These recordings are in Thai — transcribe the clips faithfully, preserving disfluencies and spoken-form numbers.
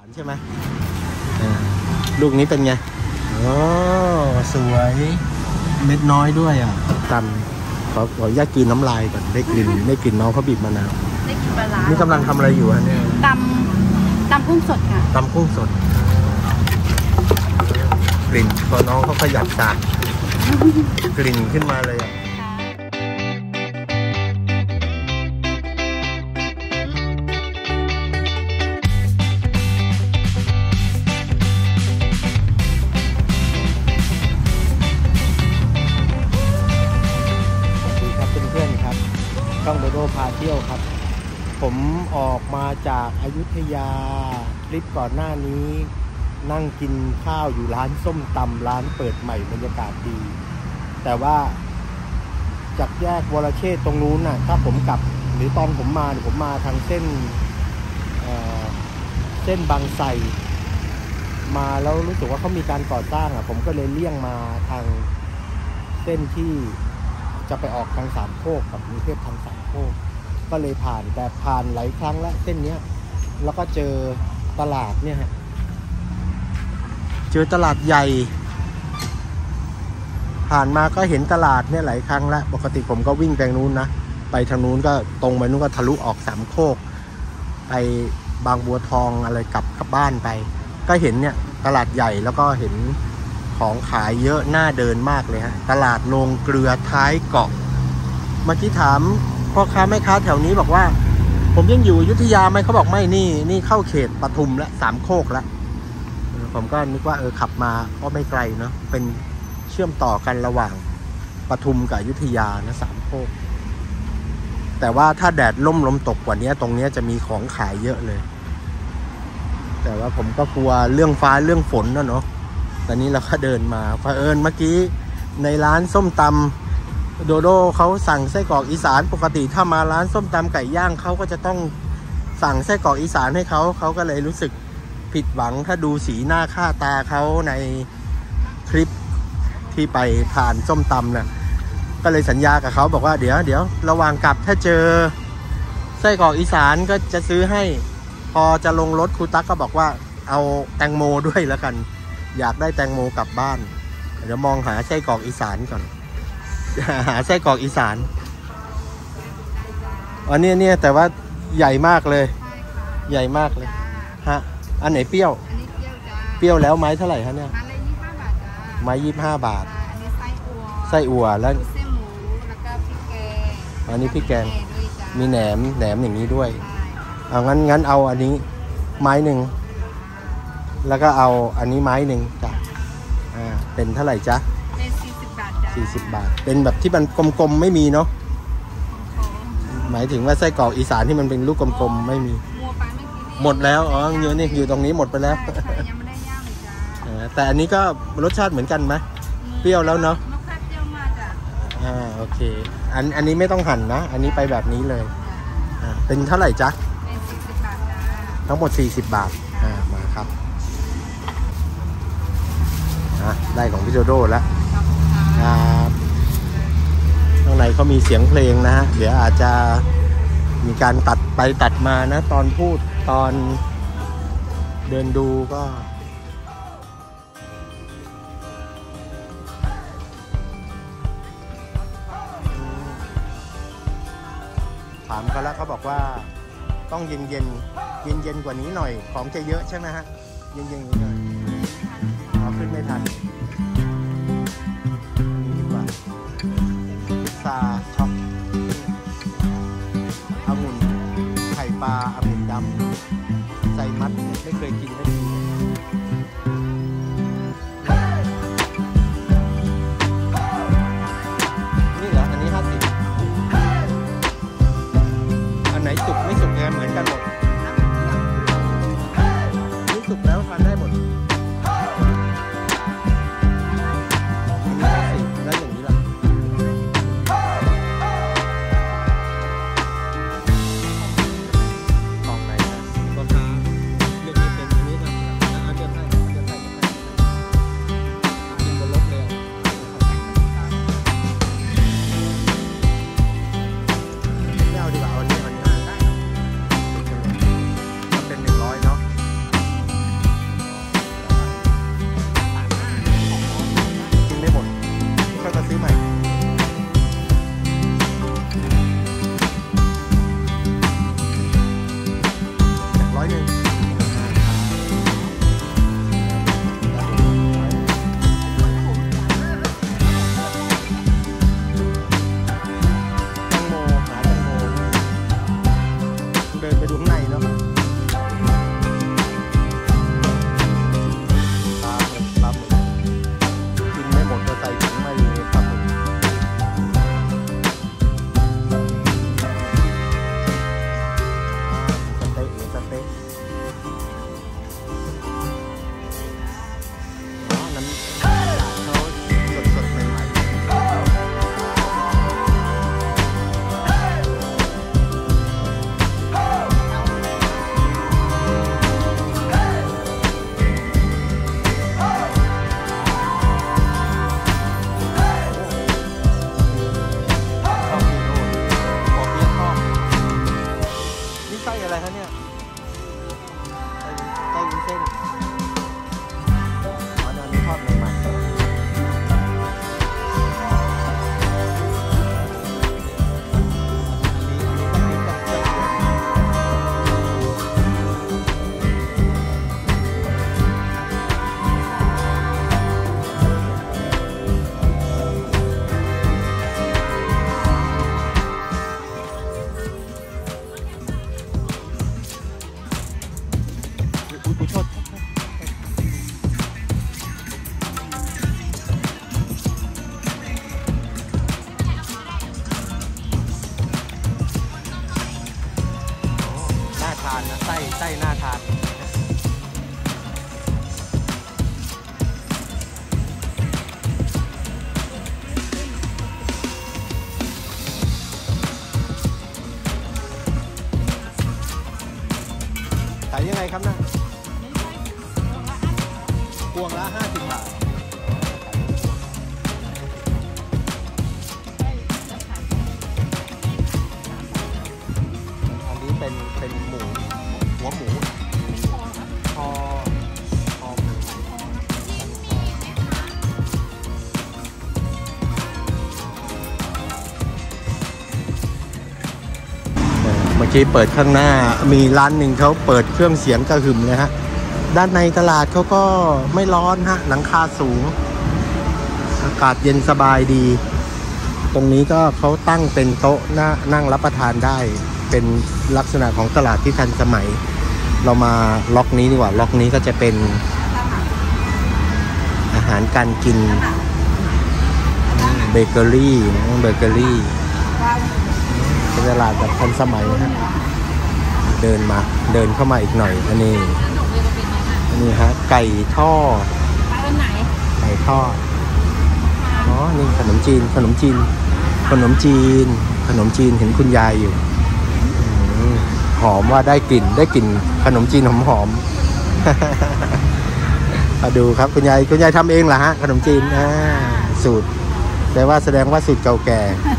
ใช่ไหมลูกนี้เป็นไงโอ้สวยเม็ดน้อยด้วยอ่ะตำขอขอแยกกินน้ำลายก่อนได้กลิ่นได้กลิ่นน้องเขาบีบมะนาวได้กลิ่นปลาร้านี่กำลังทำอะไรอยู่ฮะเนี่ยตำตำกุ้งสดค่ะตำกุ้งสดกลิ่นพอน้องเขาขยับปากกลิ่นขึ้นมาเลยอ่ะช่องโดโดพาเที่ยวครับผมออกมาจากอยุธยาคลิปก่อนหน้านี้นั่งกินข้าวอยู่ร้านส้มตำร้านเปิดใหม่บรรยากาศดีแต่ว่าจากแยกวรเชษฐ์ตรงนู้นน่ะถ้าผมกลับหรือตอนผมมาผมมาทางเส้นเอ่อเส้นบางไทรมาแล้วรู้สึกว่าเขามีการก่อสร้างอ่ะผมก็เลยเลี่ยงมาทางเส้นที่จะไปออกทางสามโคกกับกรุงเทพทางสามโคกก็เลยผ่านแต่ผ่านหลายครั้งแล้วเส้นเนี้ยแล้วก็เจอตลาดเนี่ยฮะเจอตลาดใหญ่ผ่านมาก็เห็นตลาดเนี่ยหลายครั้งแล้วปกติผมก็วิ่งไปนู้นนะไปทางนู้นก็ตรงไปนู้นก็ทะลุออกสามโคกไปบางบัวทองอะไรกลับกลับบ้านไปก็เห็นเนี่ยตลาดใหญ่แล้วก็เห็นของขายเยอะน่าเดินมากเลยฮะตลาดโรงเกลือท้ายเกาะเมื่อกี้ถามพ่อค้าแม่ค้าแถวนี้บอกว่าผมยังอยู่อยุธยาไหมเขาบอกไม่นี่นี่เข้าเขตปทุมและสามโคกแล้วผมก็นึกว่าเออขับมาก็ไม่ไกลเนาะเป็นเชื่อมต่อกันระหว่างปทุมกับอยุธยานะสามโคกแต่ว่าถ้าแดดล่มลมตกกว่านี้ตรงนี้จะมีของขายเยอะเลยแต่ว่าผมก็กลัวเรื่องฟ้าเรื่องฝนนะเนาะตอนนี้เราก็เดินมาเผอิญเมื่อกี้ในร้านส้มตำโดโดเขาสั่งไส้กรอกอีสานปกติถ้ามาร้านส้มตำไก่ย่างเขาก็จะต้องสั่งไส้กรอกอีสานให้เขาเขาก็เลยรู้สึกผิดหวังถ้าดูสีหน้าค่าตาเขาในคลิปที่ไปทานส้มตำน่ะก็เลยสัญญากับเขาบอกว่าเดี๋ยวเดี๋ยวระหว่างกลับถ้าเจอไส้กรอกอีสานก็จะซื้อให้พอจะลงรถครูตั๊กก็บอกว่าเอาแตงโมด้วยแล้วกันอยากได้แตงโมกลับบ้านเดี๋ยวมองหาไส้กรอกอีสานก่อนหาไส้กรอกอีสานอันนี้เนี่ยแต่ว่าใหญ่มากเลยใหญ่มากเลยฮะอันไหนเปรี้ยวเปรี้ยวแล้วไม้เท่าไหร่ฮะเนี่ยไม้ยี่สิบห้าบาทไส้อั่วแล้วอันนี้พริกแกงมีแหนมแหนมอย่างนี้ด้วยเอางั้นงั้นเอาอันนี้ไม้หนึ่งแล้วก็เอาอันนี้ไม้หนึ่งจ้ะอ่าเป็นเท่าไหร่จ๊ะเป็นสี่สิบบาทจ้ะสี่สิบบาทเป็นแบบที่มันกลมๆไม่มีเนาะหมายถึงว่าไส้กรอกอีสานที่มันเป็นลูกกลมๆไม่มีหมดแล้วอ๋ออยู่นี่อยู่ตรงนี้หมดไปแล้วยังไม่ได้ย่างเลยจ้ะแต่อันนี้ก็รสชาติเหมือนกันไหมเปรี้ยวแล้วเนาะรสชาติเปรี้ยวมากจ้ะอ่าโอเคอันอันนี้ไม่ต้องหั่นนะอันนี้ไปแบบนี้เลยอ่าเป็นเท่าไหร่จ๊ะเป็นสี่สิบบาทจ้ะทั้งหมดสี่สิบบาทอ่ามาครับได้ของพี่โดโดแล้วครับข้างในเขามีเสียงเพลงนะฮะเดี๋ยวอาจจะมีการตัดไปตัดมานะตอนพูดตอนเดินดูก็ถามเขาแล้วเขาบอกว่าต้องเย็นเย็นเย็นเย็นกว่านี้หน่อยของจะเยอะใช่ไหมฮะเย็นเย็นกว่านี้หน่อยขึ้นไม่ทันนี่ดีกว่าพิซซ่าช็อกองุ่นไข่ปลาองุ่นดำใส่มัดไม่เคยกินได้ดีนี่เหรออันนี้ห้าสิบอันไหนสุกไม่สุกแกเหมือนกันหมดนี่สุกแล้วทานได้หมดครับนะพวงละห้าสิบบาทอันนี้เป็นเป็นหมูหัวหมูคอคอเมื่อกี้เปิดข้างหน้ามีร้านหนึ่งเขาเปิดเครื่องเสียงกระหึ่มเลยฮะด้านในตลาดเขาก็ไม่ร้อนฮะหลังคาสูงอากาศเย็นสบายดีตรงนี้ก็เขาตั้งเป็นโต๊ะนั่งนั่งรับประทานได้เป็นลักษณะของตลาดที่ทันสมัยเรามาล็อกนี้ดีกว่าล็อกนี้ก็จะเป็นอาหารการกินเบเกอรี่เบเกอรี่เป็นตลาดแบบทันสมัยนะเดินมาเดินเข้ามาอีกหน่อยอันนี้อันนี้ฮะไก่ทอดไก่ทอดอ๋อนี่ขนมจีนขนมจีนขนมจีนขนมจีนเห็นคุณยายอยู่หอมว่าได้กลิ่นได้กลิ่นขนมจีนหอมหอมมาดูครับคุณยายคุณยายทำเองเหรอฮะขนมจีนอ่าสูตรแต่ว่าแสดงว่าสูตรเก่าแก่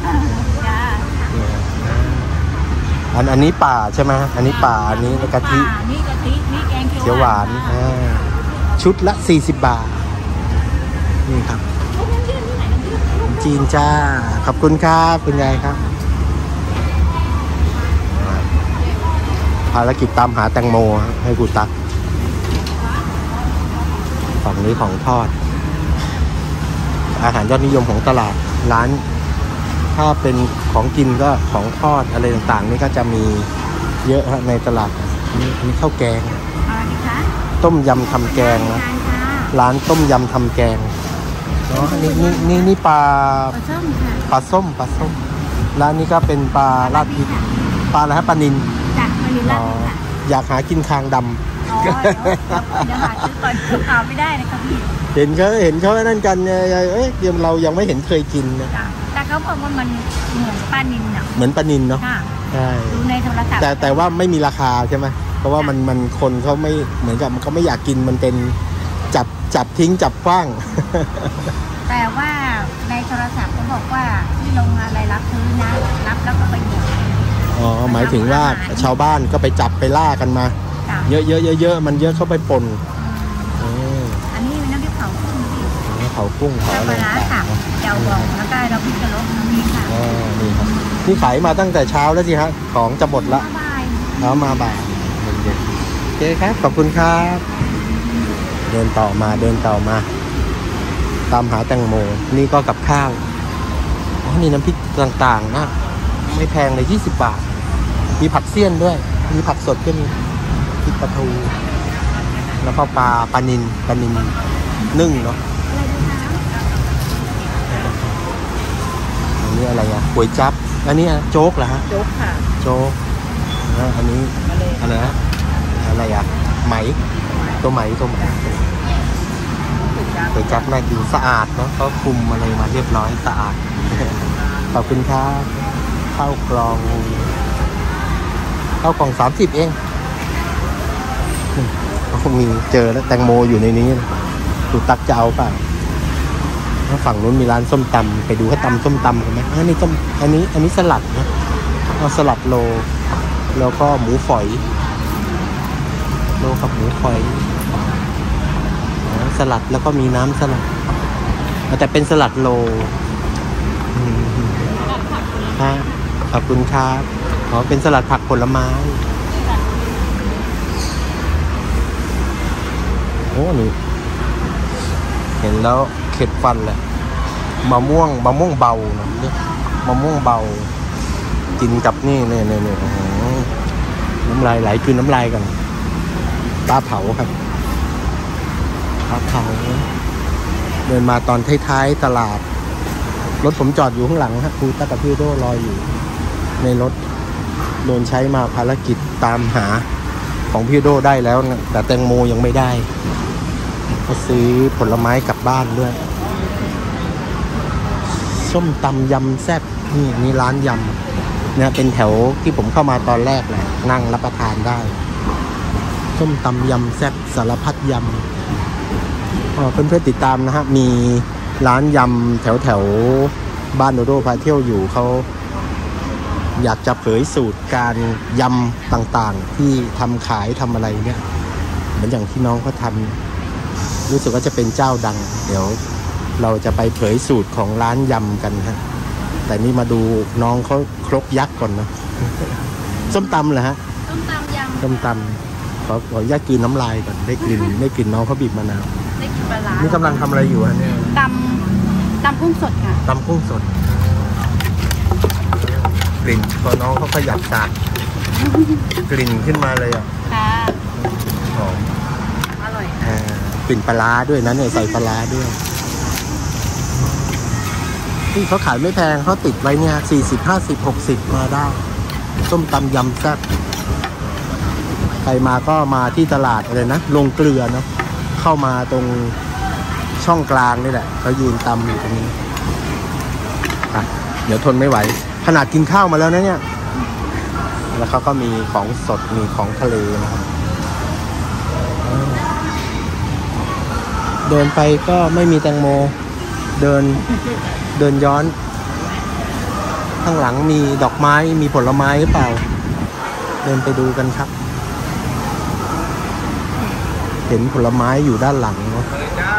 อันอันนี้ป่าใช่ไหมอันนี้ป่าอันนี้กะทินี่กะทินี่แกงเขียวหวานชุดละสี่สิบบาทนี่ครับจีนจ้าขอบคุณครับคุณยายครับภารกิจตามหาแตงโมให้กูตักฝั่งนี้ของทอดอาหารยอดนิยมของตลาดร้านถ้าเป็นของกินก็ของทอดอะไรต่างๆนี่ก็จะมีเยอะในตลาดนี่อันนี้ข้าวแกงต้มยำทำแกงนะร้านต้มยำทำแกงเนาะนี่นี่นี่นี่ปลาปลาส้มปลาส้มร้านนี้ก็เป็นปลาลาดพริกปลาอะไรฮะปลานิลอยากหากินคางดำอ๋อเดี๋ยวหาซื้อก่อนหาไม่ได้นะครับพี่เห็นเขาเห็นเขานั่นกันเอ้ยเดี๋ยวเรายังไม่เห็นเคยกินนะแต่เขาบอกว่ามันเหมือนปลานิลเนาะเหมือนปลานิลเนาะใช่ดูในโทรศัพท์แต่แต่ว่าไม่มีราคาใช่ไหมเพราะว่ามันมันคนเขาไม่เหมือนกับเขาไม่อยากกินมันเป็นจับจับทิ้งจับขว้างแต่ว่าในโทรศัพท์เขาบอกว่าที่ลงอะไรรับซื้อนะรับแล้วก็ไปหยิบอ๋อหมายถึงว่าชาวบ้านก็ไปจับไปล่ากันมาเยอะเยอะเยอะมันเยอะเข้าไปปนอันนี้เป็นน้ำพริกเผากุ้งที่เผากุ้งเผาอะไรต่างๆเจ้าบอกแล้วก็เราพิจารณาตรงนี้ค่ะอ๋อนี่ครับนี่ขายมาตั้งแต่เช้าแล้วสิฮะของจะหมดละแล้วมาบ่ายเย็นๆโอเคครับขอบคุณครับเดินต่อมาเดินต่อมาตามหาแตงโมนี่ก็กับข้าวอ๋อนี่น้ำพริกต่างๆนะไม่แพงเลยยี่สิบบาทมีผักเสี้ยนด้วยมีผักสดก็มีพริกปลาทูแล้วก็ปลาปลานิลปลานิลนึ่งเนาะอันนี้อะไรอ่ะก๋วยจั๊บอันนี้โจ๊กเหรอฮะโจ๊กค่ะโจ๊กแล้วอันนี้อะไรนะอะไรอ่ะไหมตัวไหมตัวไหมก๋วยจั๊บน่ากินสะอาดเนาะเขาคุมอะไรมาเรียบร้อยสะอาดขอบคุณครับข้าวกล่องข้าวกล่องสามสิบเองเขามีเจอแล้วแตงโมอยู่ในนี้ถูกตักจะเอาเปล่าฝั่งนู้นมีร้านส้มตำไปดูเขาตำส้มตำกันไหมอันนี้ส้มอันนี้อันนี้สลัดนะเอาสลัดโลแล้วก็หมูฝอยโลกับหมูฝอยสลัดแล้วก็มีน้ำสลัดแต่เป็นสลัดโลฮะขอบคุณครับอ๋อเป็นสลัดผักผลไม้โอ้นี่เห็นแล้วเข็ดฟันแหละมะม่วงมะม่วงเบานะเรียกมะม่วงเบากินกับนี่เนี่ยเนี่ยเนี่ยน้ำลายไหลคือน้ำลายกันปลาเผาครับปลาเผาเดินมาตอนท้ายๆตลาดรถผมจอดอยู่ข้างหลังฮะครูตากับพี่โดรออยู่ในรถโดนใช้มาภารกิจตามหาของพี่โดได้แล้วนะแต่แตงโมยังไม่ได้ก็ซื้อผลไม้กลับบ้านด้วยส้มตำยำแซ่บนี่นี่ร้านยำเนี่ยเป็นแถวที่ผมเข้ามาตอนแรกแหละนั่งรับประทานได้ส้มตำยำแซ่บสารพัดยำอ๋อเพื่อนๆติดตามนะฮะมีร้านยำแถวแถวบ้านโดโดพาเที่ยวอยู่เขาอยากจะเผยสูตรการยำต่างๆที่ทำขายทำอะไรเนี่ยเหมือนอย่างที่น้องเขาทำรู้สึกว่าจะเป็นเจ้าดังเดี๋ยวเราจะไปเผยสูตรของร้านยำกันฮะแต่นี่มาดูน้องเขาครกยักษ์ก่อนนะ ส้มตำเหรอฮะส้มตำยำส้มตำขอขออนุญาตกลืนน้ำลายก่อนได้กลิ่นได้กลิ่นน้องเขาบีบมะนาวได้กลิ่นปลาร้านี่กำลังทำอะไรอยู่ฮะเนี่ยตำตำกุ้งสดค่ะตำกุ้งสดกลิ่นพอน้องเขาขยับสากกลิ่นขึ้นมาเลยอ่ะค่ะหอมอร่อยอ่ากลิ่นปลาร้าด้วยนะเนี่ยใส่ปลาร้าด้วยที่เขาขายไม่แพงเขาติดไว้เนี่ยสี่สิบห้าสิบหกสิบมาได้ส้มตำยำแซ่บใครมาก็มาที่ตลาดอะไรนะลงเกลือเนาะเข้ามาตรงช่องกลางนี่แหละเขายืนตำอยู่ตรงนี้อ่ะเดี๋ยวทนไม่ไหวขนาดกินข้าวมาแล้วนะเนี่ยแล้วเขาก็มีของสดมีของทะเลนะครับเดินไปก็ไม่มีแตงโมเดินเดินย้อนข้างหลังมีดอกไม้มีผลไม้หรือเปล่าเดินไปดูกันครับเห็นผลไม้อยู่ด้านหลังเนาะ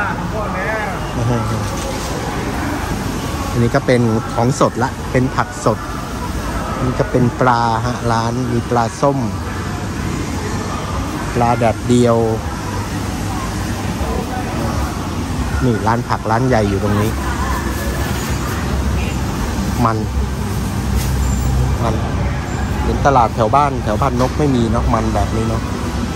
อันนี้ก็เป็นของสดละเป็นผักสดนี่ก็เป็นปลาฮะร้านมีปลาส้มปลาแดดเดียวนี่ร้านผักร้านใหญ่อยู่ตรงนี้มันมันเห็นตลาดแถวบ้านแถวบ้านนกไม่มีเนาะมันแบบนี้เนาะ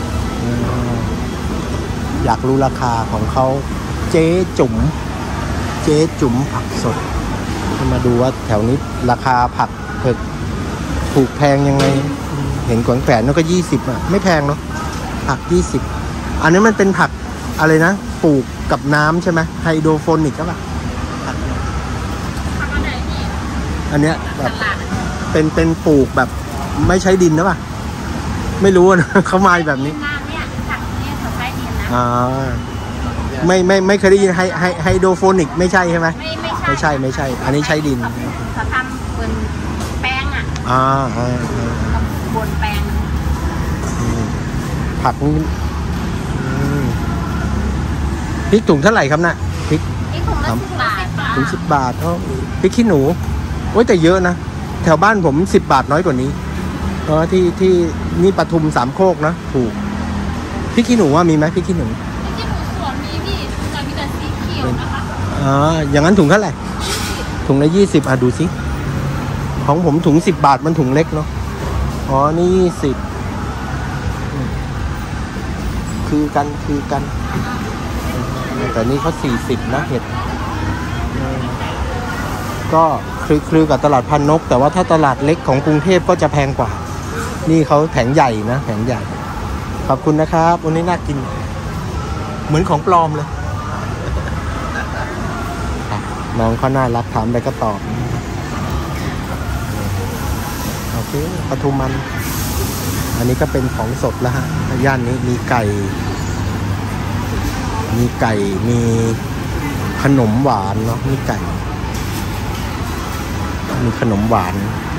อยากรู้ราคาของเขาเจ๊จุ๋มเจ๊จุ๋มผักสดมาดูว่าแถวนี้ราคาผักเผือกถูกแพงยังไงเห็นขวางแฝนนั่นก็ยี่สิบอ่ะไม่แพงเนาะผักยี่สิบอันนี้มันเป็นผักอะไรนะปลูกกับน้ำใช่ไหมไฮโดรโฟนิกก็ป่ะอันเนี้ยแบบเป็นเป็นปลูกแบบไม่ใช้ดินนะป่ะไม่รู้นะเขามาแบบนี้เนี่ยผักเนี่ยเขาใช้ดินนะอ่าไม่ไม่ไม่เคยได้ยินไฮไฮไฮโดรโฟนิกไม่ใช่ใช่ไหมไม่ไม่ใช่ไม่ใช่ไม่ใช่อันนี้ใช้ดินเขาทำบนแป้งอ่ะอ่าอ่าบนแป้งผักนี้พริกถุงเท่าไหร่ครับน่ะพริกพริกถุงละสิบบาทถุงสิบบาทเท่าพริกขี้หนูโอ้ยแต่เยอะนะแถวบ้านผมสิบบาทน้อยกว่านี้เพราะที่ที่นี่ปทุมสามโคกนะถูกพริกขี้หนูว่ามีไหมพริกขี้หนูพริกขี้หนูสวนมีพี่แต่มีแต่สีเขียวนะคะอ๋ออย่างนั้นถุงเท่าไหร่ถุงละยี่สิบอ่ะดูสิของผมถุงสิบบาทมันถุงเล็กเนาะอ๋อนี่ยี่สิบคือกันคือกันแต่นี่เขาสี่สิบนะเห็ดก็คือคือกับตลาดพันนกแต่ว่าถ้าตลาดเล็กของกรุงเทพก็จะแพงกว่านี่เขาแผงใหญ่นะแผงใหญ่ขอบคุณนะครับวันนี้น่ากินเหมือนของปลอมเลยน้องเขาน่ารักถามไปก็ตอบโอเคปทุมมันอันนี้ก็เป็นของสดแล้วฮะย่านนี้มีไก่มีไก่มีขนมหวานเนาะมีไก่มีขนมหวาน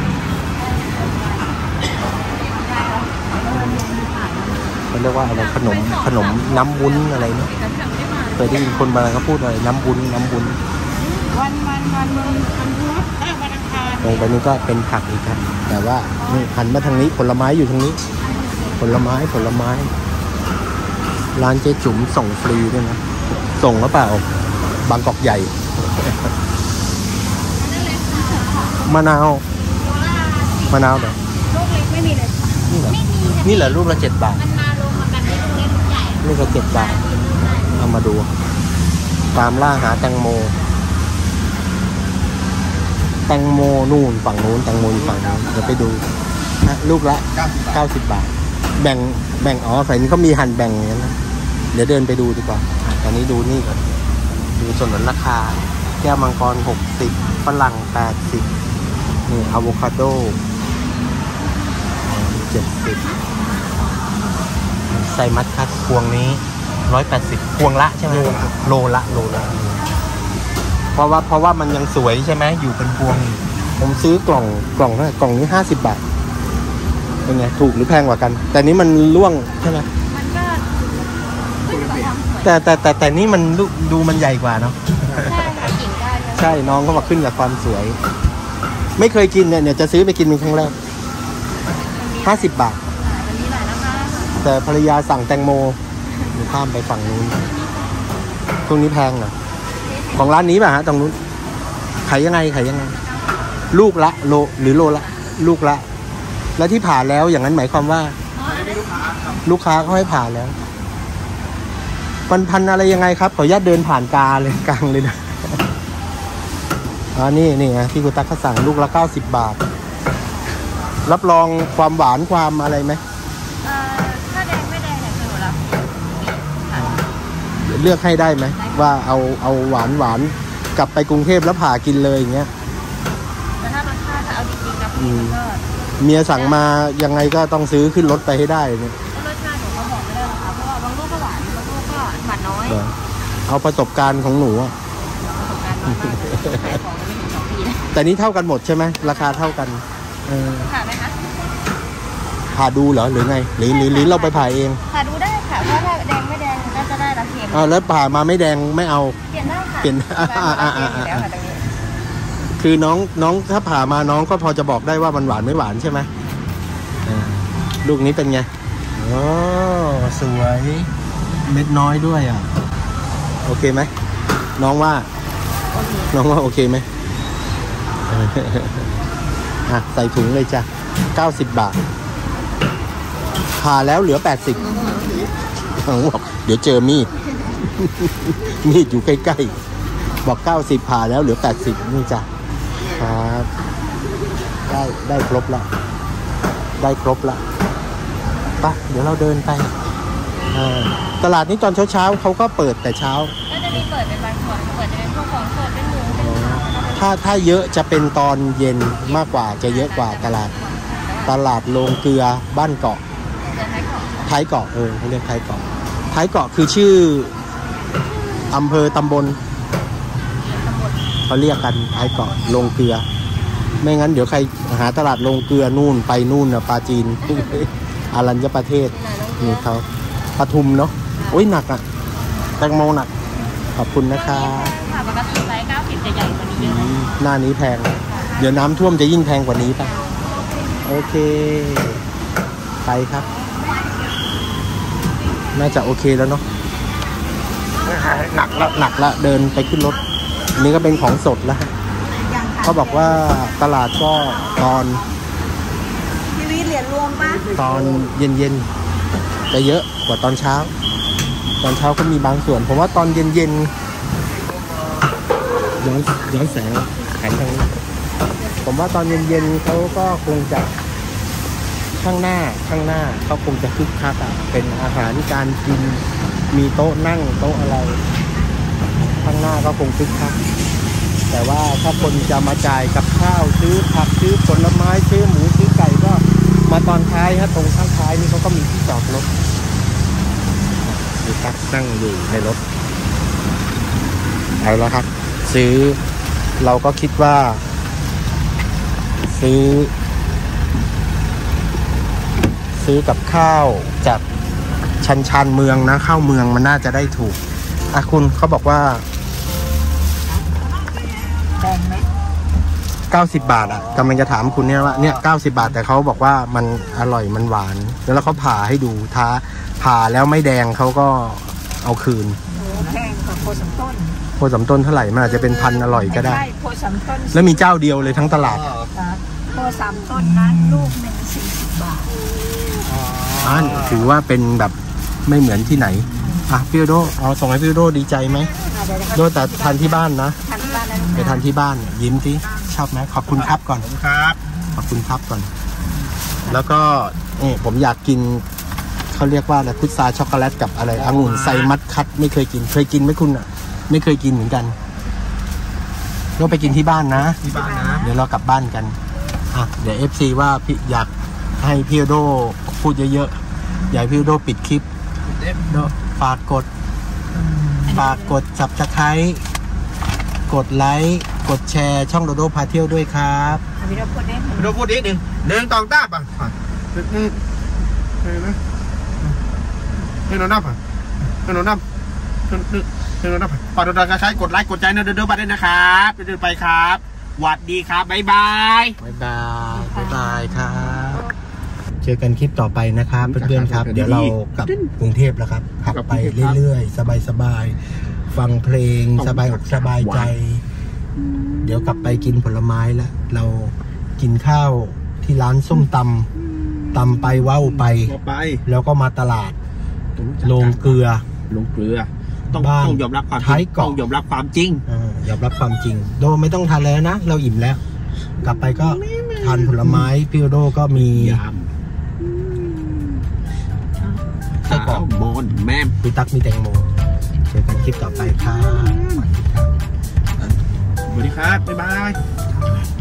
เขาเรียกว่าอะไรขนมขนมน้ำวุ้นอะไรเนาะเคยได้ยินคนบางเขาพูดอะไรน้ำวุ้นน้ำวุ้นวันวันวันวันวันอังคารตรงไปนี้ก็เป็นผักอีกครับแต่ว่านี่หันมาทางนี้ผลไม้อยู่ทางนี้ผลไม้ผลไม้ร้านเจ๊จุ๋มส่งฟรีด้วยนะส่งหรือเปล่าบางกอกใหญ่มะนาวมะนาวเหรอลูกเล็กไม่มีเลยนี่เหรอนี่เหรอลูกละเจ็ดบาทมันมาลงมาแบบนี้ลูกเล็กลูกใหญ่ลูกละเจ็ดบาทเอามาดูตามล่าหาแตงโมแตงโมนู่นฝั่งนู้นแตงโมอยู่ฝั่งนู้นเดี๋ยวไปดูลูกละเก้าสิบบาทแบ่งแบ่งอ๋อฝ่ายนี้เขามีหั่นแบ่งอย่างนั้นนะเดี๋ยวเดินไปดูดีกว่าตอนนี้ดูนี่ก่อนดูส่วนลดราคาแก้วมังกรหกสิบฝรั่งแปดสิบนี่อะโวคาโดเจ็ดสิบไซมัสคัตพวงนี้ร้อยแปดสิบพวงละใช่ไหมโลละโลละเพราะว่าเพราะว่ามันยังสวยใช่ไหมอยู่เป็นพวงผมซื้อกล่องกล่องเท่าไหร่กล่องนี้ห้าสิบบาทเป็นไงถูกหรือแพงกว่ากันแต่นี้มันร่วงใช่ไหมมันก็ขึ้นกับความสวยแต่แต่แต่แต่นี่มันดูดูมันใหญ่กว่าเนาะใช่ค่ะกิ่งได้เลยใช่น้องเขาบอกขึ้นกับความสวยไม่เคยกินเนี่ยเนี่ยจะซื้อไปกินเป็นครั้งแรกห้าสิบบาทวันนี้หน่อยนะคะแต่ภรรยาสั่งแตงโมอยู่ข้ามไปฝั่งนู้นตรงนี้แพงเหรอของร้านนี้ป่ะฮะตรงนู้นขายยังไงขายยังไงลูกละโลหรือโลละลูกละแล้วที่ผ่าแล้วอย่างนั้นหมายความว่าลูกค้าเขาให้ผ่าแล้วพันพันอะไรยังไงครับขออนุญาตเดินผ่านกาเลยกลางเลยนะอ่านี่นี่นะที่คุณตั๊กเขาสั่งลูกละเก้าสิบบาทรับรองความหวานความอะไรไหมเอ่อถ้าแดงไม่แดงเนี่ยคือเราเลือกให้ได้ไหมว่าเอาเอาหวานหวานกลับไปกรุงเทพแล้วผ่ากินเลยอย่างเงี้ยแต่ถ้ารสชาติถ้าเอาจริงๆนะพี่มันก็เมียสั่งมายังไงก็ต้องซื้อขึ้นรถไปให้ได้เนี่ยรสชาติหนูเขาบอกไม่ได้หรอกค่ะเพราะว่าบางลูกก็หวานบางลูกก็หวานน้อยเอาประสบการณ์ของหนูอะประสบการณ์มากๆขายของไม่ถึงสองปีนะแต่นี้เท่ากันหมดใช่ไหมราคาเท่ากันเออผ่าไหมคะผ่าดูเหรอหรือไงหรือหรือหรือเราไปผ่าเองผ่าดูได้ค่ะเพราะถ้าแดงไม่แดงก็จะได้ราคาอ้าวแล้วผ่ามาไม่แดงไม่เอาเปลี่ยนได้ค่ะเปลี่ยนอ่าอ่าอ่าอ่าคือน้องน้องถ้าผ่ามาน้องก็พอจะบอกได้ว่ามันหวานไม่หวานใช่ไหมลูกนี้เป็นไงโอ้สวยเม็ดน้อยด้วยอ่ะโอเคไหมน้องว่าน้องว่าโอเคไหมอ่ะใส่ถุงเลยจ้ะเก้าสิบบาทผ่าแล้วเหลือแปดสิบเขาบอกเดี๋ยวเจอมีดมีดอยู่ใกล้ๆบอกเก้าสิบผ่าแล้วเหลือแปดสิบนี่จ้ะครับได้ได้ครบละได้ครบละไปเดี๋ยวเราเดินไปตลาดนี้ตอนเช้าๆเขาก็เปิดแต่เช้าก็จะมีเปิดเป็นบางส่วนเปิดจะเป็นพวกของสดเป็นหมูเป็นข้าวถ้าถ้าเยอะจะเป็นตอนเย็นมากกว่าจะเยอะกว่าตลาดตลาดโรงเกลือบ้านเกาะท้ายเกาะเออเขาเรียกท้ายเกาะท้ายเกาะคือชื่ออำเภอตำบลเขาเรียกกันท้ายเกาะโรงเกลือไม่งั้นเดี๋ยวใครหาตลาดโรงเกลือนู่นไปนู่นนะปาจีนอารัญญประเทศนี่เขาปทุมเนาะโอ้ยหนักอ่ะแตงโมหนักขอบคุณนะคะปกติไซส์เก้าสิบจะใหญ่กว่านี้เยอะหน้านี้แพงเดี๋ยวน้ำท่วมจะยิ่งแพงกว่านี้ไปโอเคไปครับน่าจะโอเคแล้วเนาะหนักละหนักละเดินไปขึ้นรถอันนี้ก็เป็นของสดแล้วเขาบอกว่าตลาดก็ตอนทีวีเหรียญรวมป่ะตอนเย็นๆจะเยอะกว่าตอนเช้าตอนเช้าก็มีบางส่วนผมว่าตอนเย็นๆย้อนย้อนแสงหันทางนี้ผมว่าตอนเย็นๆเขาก็คงจะข้างหน้าข้างหน้าเขาคงจะคึกคักอ่ะเป็นอาหารการกินมีโต๊ะนั่งโต๊ะอะไรข้างหน้าก็คงคึกคักแต่ว่าถ้าคนจะมาจ่ายกับข้าวซื้อผักซื้อผลไม้ซื้อหมูซื้อไก่ก็มาตอนท้ายฮะตรงข้างท้ายนี่เขาก็มีที่จอดรถดูครับนั่งอยู่ในรถเอาแล้วครับซื้อเราก็คิดว่าซื้อซื้อกับข้าวจากชันชันเมืองนะเข้าเมืองมันน่าจะได้ถูกอ่ะคุณเขาบอกว่าแพงไหมเก้าสิบบาทอ่ะกำลังจะถามคุณเนี่ยว่าเนี่ยเก้าสิบบาทแต่เขาบอกว่ามันอร่อยมันหวานแล้วเขาผ่าให้ดูท้าผ่าแล้วไม่แดงเขาก็เอาคืนแพงกว่าโพสำต้นโพสำต้นเท่าไหร่มันอาจจะเป็นพันอร่อยก็ได้ใช่โพสำต้นแล้วมีเจ้าเดียวเลยทั้งตลาดโพสำต้นนั้นลูกหนึ่งสี่สิบบาทอ่าถือว่าเป็นแบบไม่เหมือนที่ไหนอ่ะพี่โดเอาส่งให้พี่โดดีใจไหมโดแต่ทานที่บ้านนะไปทานที่บ้านยิ้มสิชอบไหมขอบคุณครับก่อนครับขอบคุณครับก่อนแล้วก็นี่ผมอยากกินเขาเรียกว่าอะไรพุทราช็อกโกแลตกับอะไรองุ่นไซมัสคัตไม่เคยกินเคยกินไหมคุณอ่ะไม่เคยกินเหมือนกันก็ไปกินที่บ้านนะที่บ้านนะเดี๋ยวเรากลับบ้านกันอ่ะเดี๋ยว เอฟ ซี ว่าพี่อยากให้พี่โดพูดเยอะๆอยากให้พี่โดปิดคลิปเด็ดเนาะฝากกดฝากกด ซับสไครบ์ กดไลค์กดแชร์ช่องโดโดพาเที่ยวด้วยครับพี่เราพูดได้ไหมเราพูดอีกหนึ่งหนึ่งตองต้าป่ะหนึ่งหนึ่งหนึ่งนะหนึ่งนับอ่ะหนึ่งนับหนึ่งหนึ่งหนึ่งนับฝากดูดใช้กดไลค์กดใจนะเดินๆไปด้วยนะครับเดินๆไปครับหวัดดีครับบ๊ายบายบ๊ายบายบ๊ายบายครับ เจอกันคลิปต่อไปนะครับเพื่อนๆครับ เดี๋ยวเรากลับกรุงเทพแล้วครับขับไปเรื่อยๆ สบายๆ ฟังเพลงสบายอกสบายใจ เดี๋ยวกลับไปกินผลไม้แล้ว เรากินข้าวที่ร้านส้มตำตำไปว้าวไปไปแล้วก็มาตลาดโรงเกลือลงเกลือต้องบ้านต้องยอมรับความจท้ายริงเกาะต้องยอมรับความจริงอ่ายอมรับความจริง โดไม่ต้องทานแล้วนะ เราอิ่มแล้ว กลับไปก็ทานผลไม้พี่โดก็มียามไส้กรอกมอนแม่พี่ตั๊กมีแตงโมเจอกันคลิปต่อไปครับสวัสดีครับบ๊ายบาย